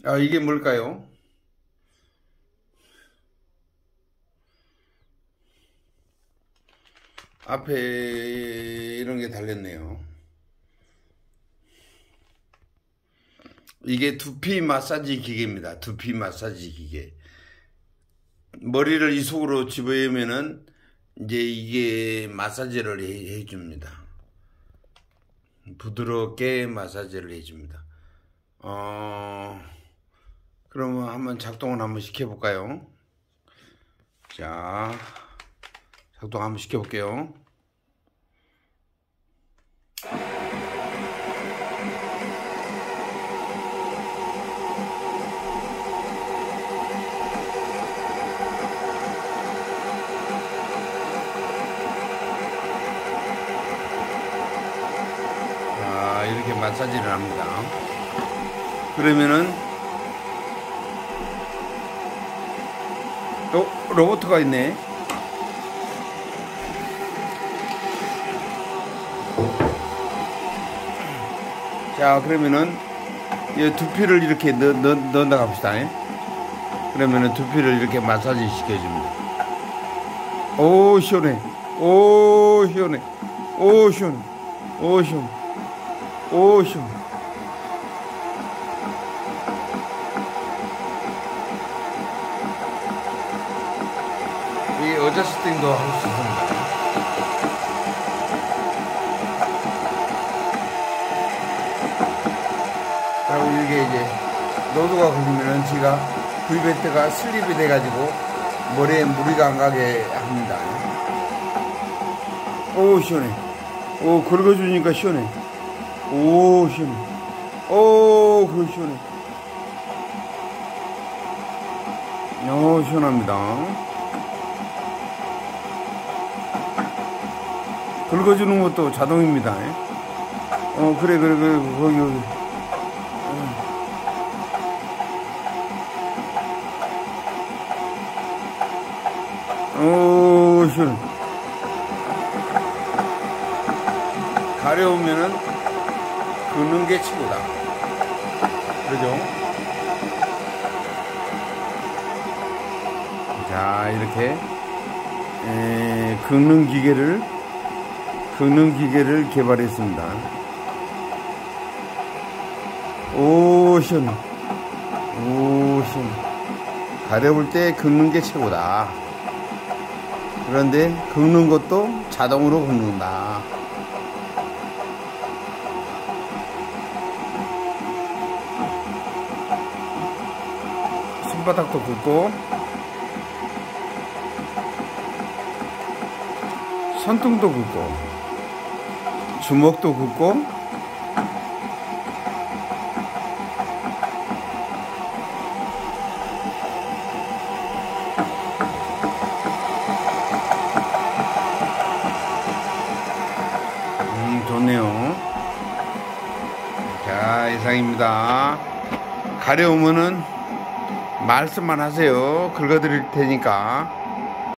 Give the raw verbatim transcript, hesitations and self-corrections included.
아, 이게 뭘까요? 앞에 이런 게 달렸네요. 이게 두피 마사지 기계입니다. 두피 마사지 기계. 머리를 이 속으로 집어넣으면은 이제 이게 마사지를 해, 해줍니다. 부드럽게 마사지를 해줍니다. 어, 그러면 한번 작동을 한번 시켜볼까요? 자, 작동 한번 시켜볼게요. 자, 이렇게 마사지를 합니다. 그러면은 또 로봇가 있네. 자, 그러면은 이 두피를 이렇게 넣, 넣, 넣는다 갑시다. 그러면은 두피를 이렇게 마사지 시켜줍니다. 오, 시원해. 오, 시원해. 오, 시원해. 오, 시원해. 오, 시원해. 이 어저스팅도 할 수 있습니다. 그리고 이게 이제 노도가 걸리면은 제가 V벨트가 슬립이 돼가지고 머리에 무리가 안 가게 합니다. 오, 시원해. 오, 긁어주니까 시원해. 오, 시원해. 오, 그 시원해. 오, 시원합니다. 긁어주는 것도 자동입니다. 어, 그래, 그래, 그래, 거기, 거기. 오, 시원해. 가려우면은 긁는 게 최고다. 그죠? 자, 이렇게 에, 긁는 기계를 긁는 기계를 개발했습니다. 오, 시원해. 오, 시원해. 가려울 때 긁는 게 최고다. 그런데 긁는 것도 자동으로 긁는다. 손바닥도 긁고 손등도 긁고 주먹도 긁고 음, 좋네요. 자, 이상입니다. 가려우면은 말씀만 하세요. 긁어드릴 테니까.